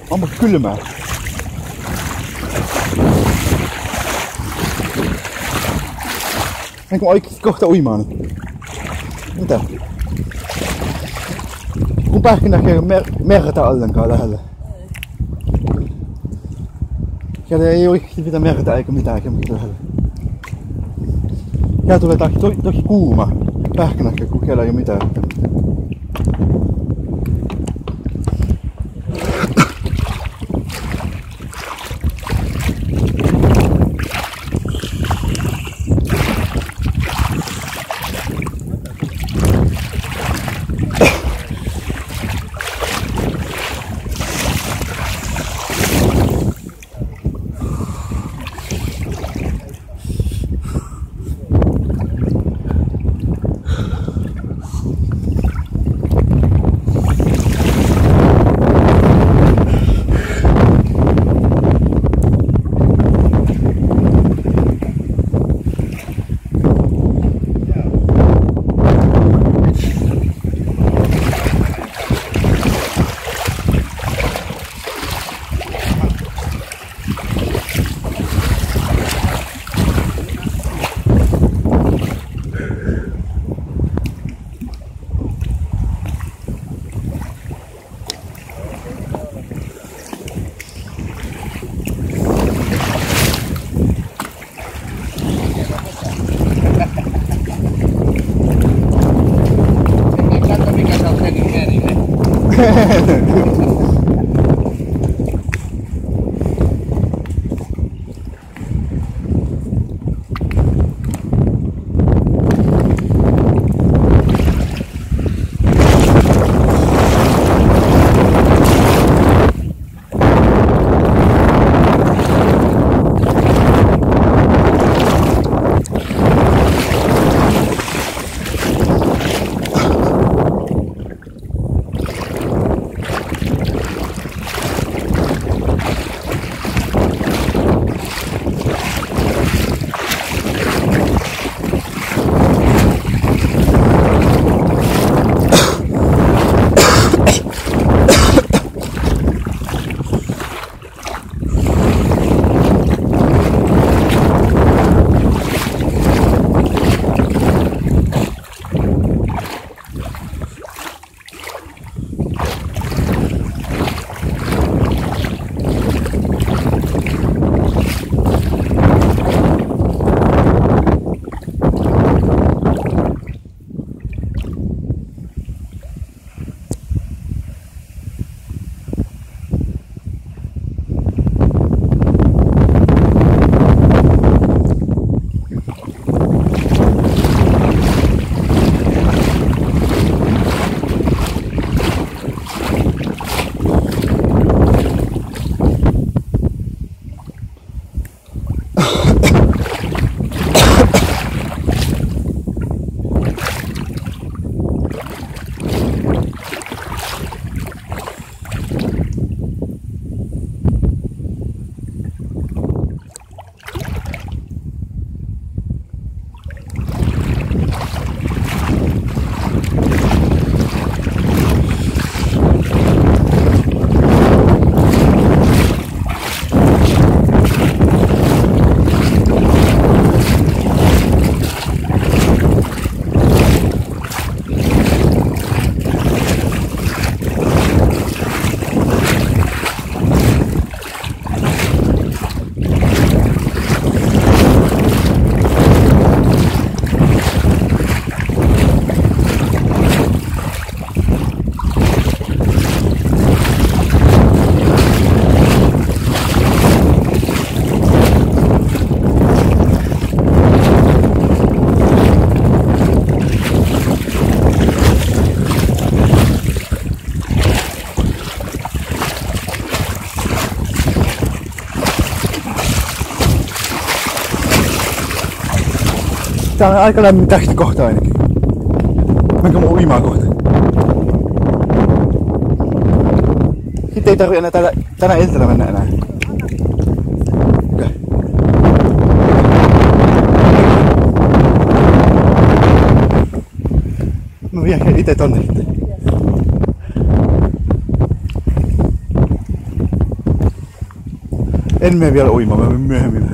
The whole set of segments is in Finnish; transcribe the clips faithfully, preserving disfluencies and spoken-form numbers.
Allemaal kylmää. Menkö oikeesti kohta uimaan? Mitä? Kun pähkin näkee mer merta ollenkaan lähellä. Siellä ei oikeesti mitään merta eikä mitään lähellä. Siellä tulee toki, toki, toki kuuma pähkinäkkä, kun siellä ei ole mitään. Tää on aika lämmin tästä kohta ainakin. Menkö mun uimaan kohta? Sitten ei tarvi enää tänä, tänä iltana mennä enää. Okay. Mä vien ite tonne sitten. En mene vielä uimaan, mä menen myöhemmin.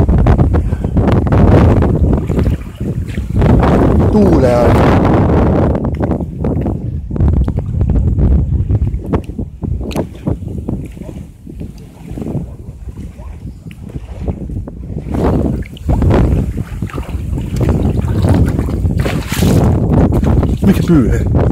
Tuulee aina. Mikä pyyhe?